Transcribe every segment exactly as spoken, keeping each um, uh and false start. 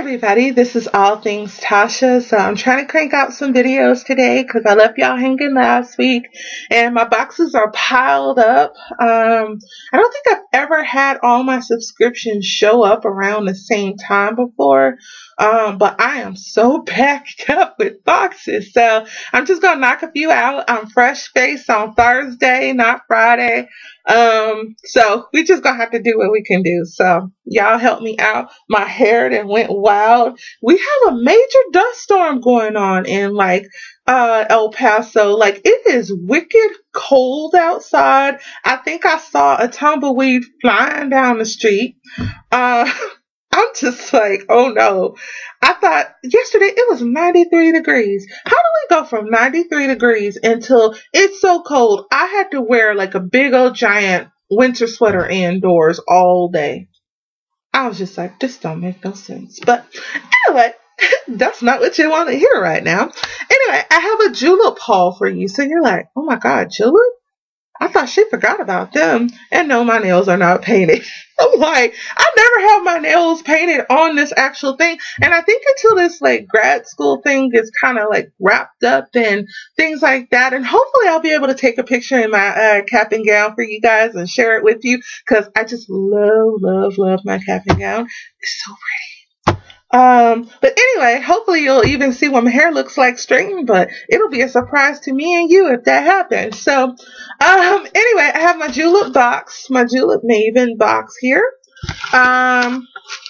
everybody, this is All Things Tasha. So I'm trying to crank out some videos today because I left y'all hanging last week and my boxes are piled up. Um, I don't think I've ever had all my subscriptions show up around the same time before, um, but I am so packed up with boxes. So I'm just going to knock a few out. I'm fresh faced on Thursday, not Friday. Um, so we just gonna have to do what we can do. So y'all help me out. My hair that went wild. We have a major dust storm going on in like uh El Paso. Like it is wicked cold outside. I think I saw a tumbleweed flying down the street. Uh I'm just like, oh no. I thought yesterday it was ninety-three degrees. How do we go from ninety-three degrees until it's so cold? I had to wear like a big old giant winter sweater indoors all day. I was just like, this don't make no sense. But anyway, that's not what you want to hear right now. Anyway, I have a julep haul for you. So you're like, oh my God, julep? I thought she forgot about them. And no, my nails are not painted. I'm like, I never have my nails painted on this actual thing. And I think until this like grad school thing is kind of like wrapped up and things like that. And hopefully I'll be able to take a picture in my uh, cap and gown for you guys and share it with you. Because I just love, love, love my cap and gown. It's so pretty. Um, but anyway, hopefully you'll even see what my hair looks like straightened, but it'll be a surprise to me and you if that happens. So, um, anyway, I have my julep box, my julep Maven box here. Um,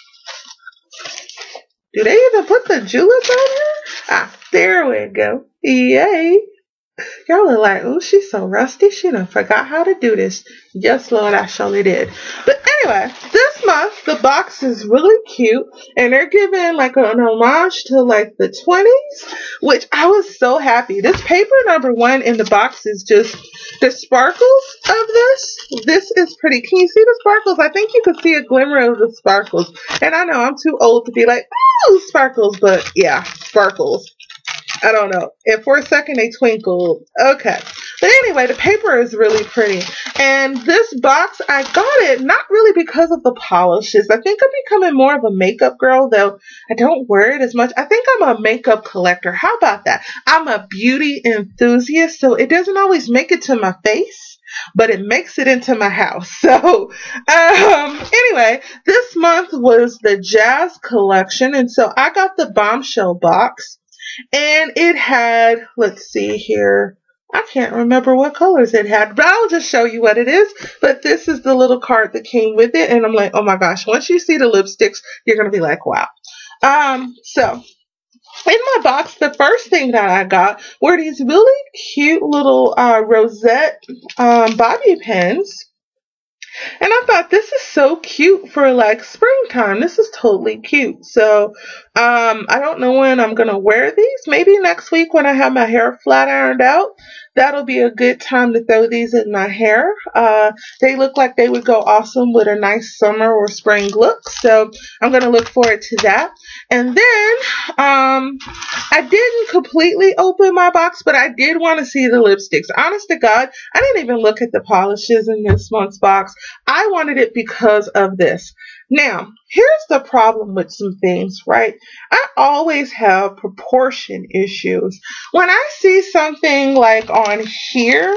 do they even put the juleps on here? Ah, there we go. Yay. Y'all are like, oh, she's so rusty. She done forgot how to do this. Yes, Lord, I surely did. But anyway, this month, the box is really cute. And they're giving like an homage to like the twenties, which I was so happy. This paper number one in the box is just the sparkles of this. This is pretty. Can you see the sparkles? I think you could see a glimmer of the sparkles. And I know I'm too old to be like, oh, sparkles. But yeah, sparkles. I don't know. And for a second, they twinkled. Okay. But anyway, the paper is really pretty. And this box, I got it not really because of the polishes. I think I'm becoming more of a makeup girl, though I don't wear it as much. I think I'm a makeup collector. How about that? I'm a beauty enthusiast, so it doesn't always make it to my face, but it makes it into my house. So, um, anyway, this month was the Jazz collection. And so I got the Bombshell box. And it had, let's see here, I can't remember what colors it had, but I'll just show you what it is. But this is the little card that came with it. And I'm like, oh my gosh, once you see the lipsticks, you're going to be like, wow. Um, so in my box, the first thing that I got were these really cute little uh, rosette um, bobby pins. And I thought, this is so cute for like springtime. This is totally cute. So um, I don't know when I'm going to wear these. Maybe next week when I have my hair flat ironed out. That'll be a good time to throw these in my hair. Uh, they look like they would go awesome with a nice summer or spring look. So I'm going to look forward to that. And then um, I didn't completely open my box, but I did want to see the lipsticks. Honest to God, I didn't even look at the polishes in this month's box. I wanted it because of this. Now, here's the problem with some things, right? I always have proportion issues. When I see something like on here,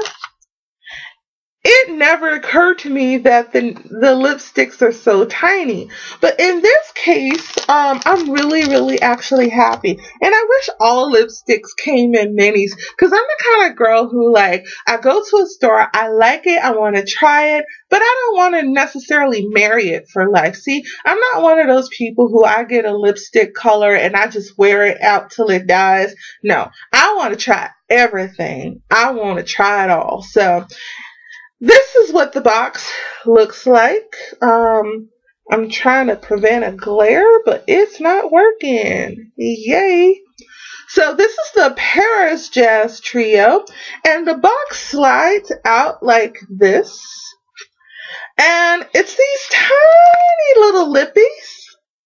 it never occurred to me that the the lipsticks are so tiny. But in this case, um, I'm really, really actually happy. And I wish all lipsticks came in minis. Because I'm the kind of girl who, like, I go to a store, I like it, I want to try it, but I don't want to necessarily marry it for life. See, I'm not one of those people who I get a lipstick color and I just wear it out till it dies. No, I want to try everything. I want to try it all. So this is what the box looks like. Um, I'm trying to prevent a glare, but it's not working. Yay. So this is the Paris Jazz Trio, and the box slides out like this. And it's these tiny little lippies.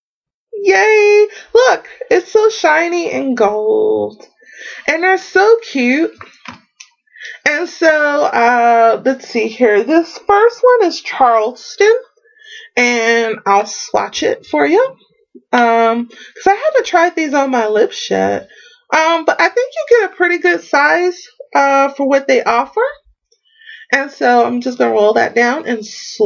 Yay. Look, it's so shiny and gold. And they're so cute. And so, uh, let's see here. This first one is Charleston, and I'll swatch it for you. Um, because I haven't tried these on my lips yet. Um, but I think you get a pretty good size uh, for what they offer. And so I'm just going to roll that down and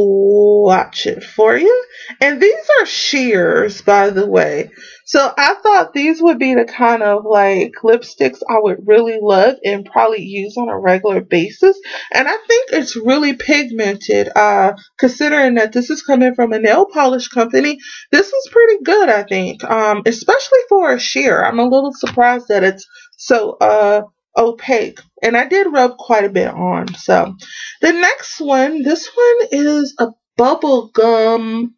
swatch it for you. And these are sheers, by the way. So I thought these would be the kind of like lipsticks I would really love and probably use on a regular basis. And I think it's really pigmented, uh, considering that this is coming from a nail polish company. This is pretty good, I think, um, especially for a sheer. I'm a little surprised that it's so uh, opaque. And I did rub quite a bit on. So the next one, this one is a bubblegum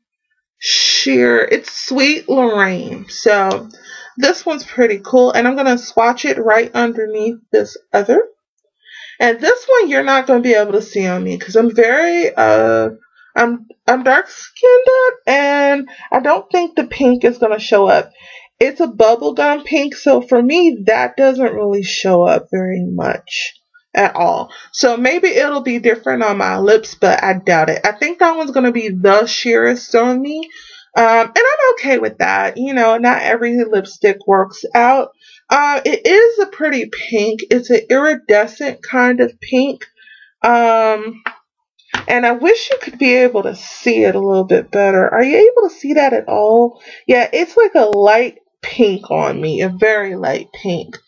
sheer. It's Sweet Lorraine. So this one's pretty cool. And I'm going to swatch it right underneath this other. And this one you're not going to be able to see on me because I'm very, uh, I'm, I'm dark skinned and I don't think the pink is going to show up. It's a bubblegum pink, so for me, that doesn't really show up very much at all. So maybe it'll be different on my lips, but I doubt it. I think that one's going to be the sheerest on me, um, and I'm okay with that. You know, not every lipstick works out. Uh, it is a pretty pink. It's an iridescent kind of pink. Um... And I wish you could be able to see it a little bit better. Are you able to see that at all? Yeah, it's like a light pink on me, a very light pink.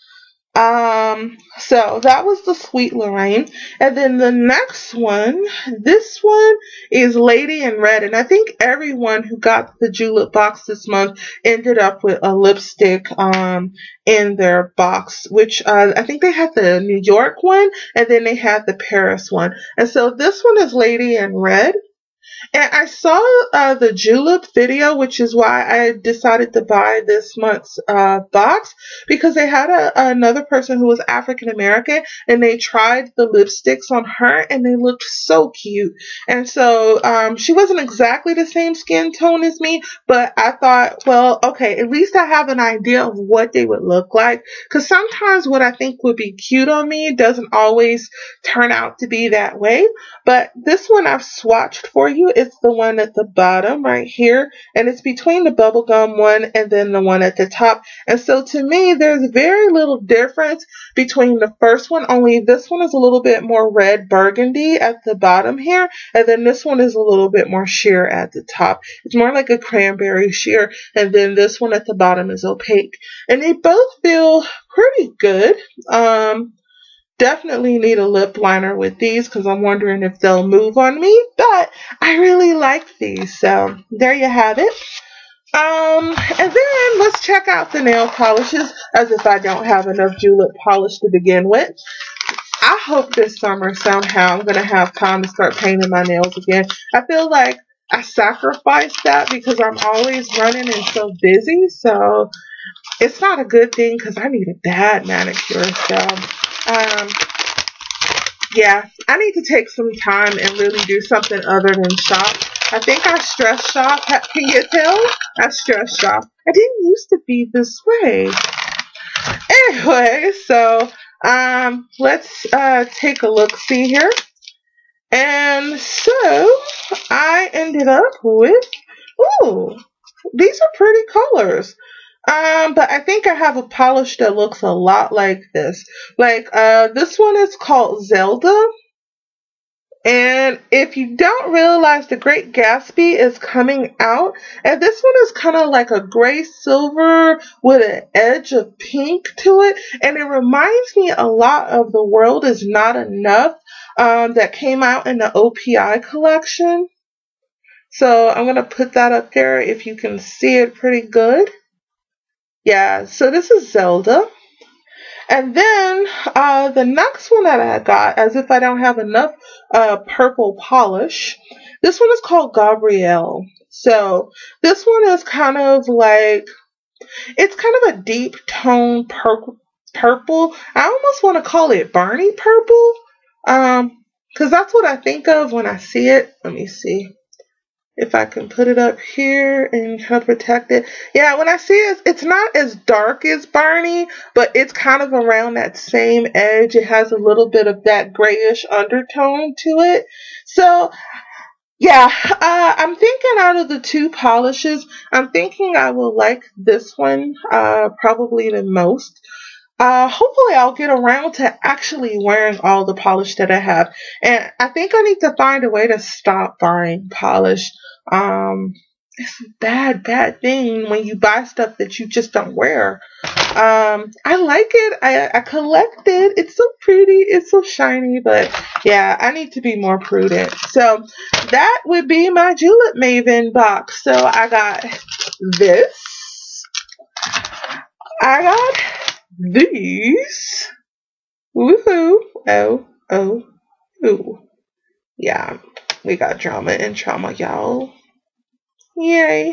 Um, so that was the Sweet Lorraine. And then the next one, this one is Lady in Red. And I think everyone who got the Julep box this month ended up with a lipstick um, in their box, which uh, I think they had the New York one and then they had the Paris one. And so this one is Lady in Red. And I saw uh, the Julep video, which is why I decided to buy this month's uh, box, because they had a, another person who was African American, and they tried the lipsticks on her, and they looked so cute. And so um, she wasn't exactly the same skin tone as me, but I thought, well, okay, at least I have an idea of what they would look like, because sometimes what I think would be cute on me doesn't always turn out to be that way. But this one I've swatched for you. It's the one at the bottom right here, and it's between the bubblegum one and then the one at the top. And so to me, there's very little difference between the first one, only this one is a little bit more red burgundy at the bottom here, and then this one is a little bit more sheer at the top. It's more like a cranberry sheer, and then this one at the bottom is opaque. And they both feel pretty good. Um, Definitely need a lip liner with these because I'm wondering if they'll move on me, but I really like these. So there you have it. Um, and then let's check out the nail polishes, as if I don't have enough Julep polish to begin with. I hope this summer somehow I'm going to have time to start painting my nails again. I feel like I sacrificed that because I'm always running and so busy. So it's not a good thing because I need a bad manicure. So Um, yeah, I need to take some time and really do something other than shop. I think I stress shop. Can you tell? I stress shop. I didn't used to be this way. Anyway, so um, let's uh, take a look see here. And so I ended up with, ooh, these are pretty colors. Um, but I think I have a polish that looks a lot like this. Like, uh, this one is called Zelda. And if you don't realize, The Great Gatsby is coming out. And this one is kind of like a gray silver with an edge of pink to it. And it reminds me a lot of The World Is Not Enough, um, that came out in the O P I collection. So I'm going to put that up there if you can see it pretty good. Yeah, so this is Zelda. And then uh, the next one that I got, as if I don't have enough uh, purple polish, this one is called Gabrielle. So this one is kind of like, it's kind of a deep tone pur- purple. I almost want to call it Barney purple, um, because that's what I think of when I see it. Let me see if I can put it up here and help protect it. Yeah, when I see it, it's not as dark as Barney, but it's kind of around that same edge. It has a little bit of that grayish undertone to it. So Yeah, uh, I'm thinking out of the two polishes, I'm thinking I will like this one uh, probably the most. Uh, hopefully I'll get around to actually wearing all the polish that I have. And I think I need to find a way to stop buying polish. Um, it's a bad, bad thing when you buy stuff that you just don't wear. Um, I like it. I, I collect it. It's so pretty. It's so shiny. But yeah, I need to be more prudent. So that would be my Julep Maven box. So I got this. I got these. Woohoo. Oh, oh, ooh. Yeah, we got drama and trauma, y'all. Yay.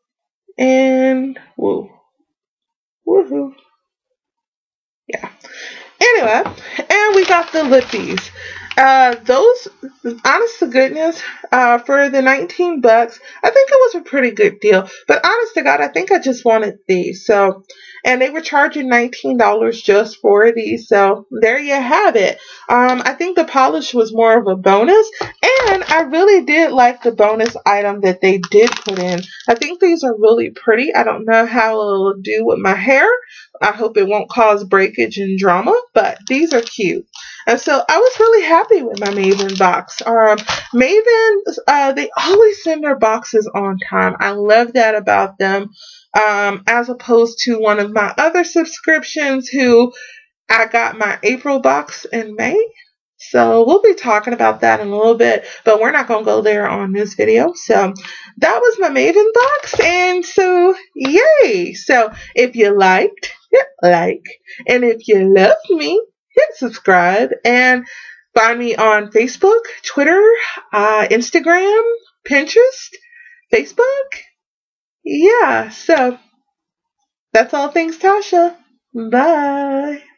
And woo. Woohoo. Yeah. Anyway, and we got the lippies. Uh, those, honest to goodness, uh, for the nineteen bucks, I think it was a pretty good deal. But honest to God, I think I just wanted these. So, and they were charging nineteen dollars just for these. So there you have it. Um, I think the polish was more of a bonus, and I really did like the bonus item that they did put in. I think these are really pretty. I don't know how it'll do with my hair. I hope it won't cause breakage and drama, but these are cute. And so I was really happy with my Maven box. Um, Maven, uh, they always send their boxes on time. I love that about them. Um, as opposed to one of my other subscriptions who I got my April box in May. So we'll be talking about that in a little bit, but we're not going to go there on this video. So that was my Maven box. And so, yay. So if you liked, hit like. And if you love me, hit subscribe. And find me on Facebook, Twitter, uh, Instagram, Pinterest, Facebook. Yeah. So that's all. Thanks, Tasha. Bye.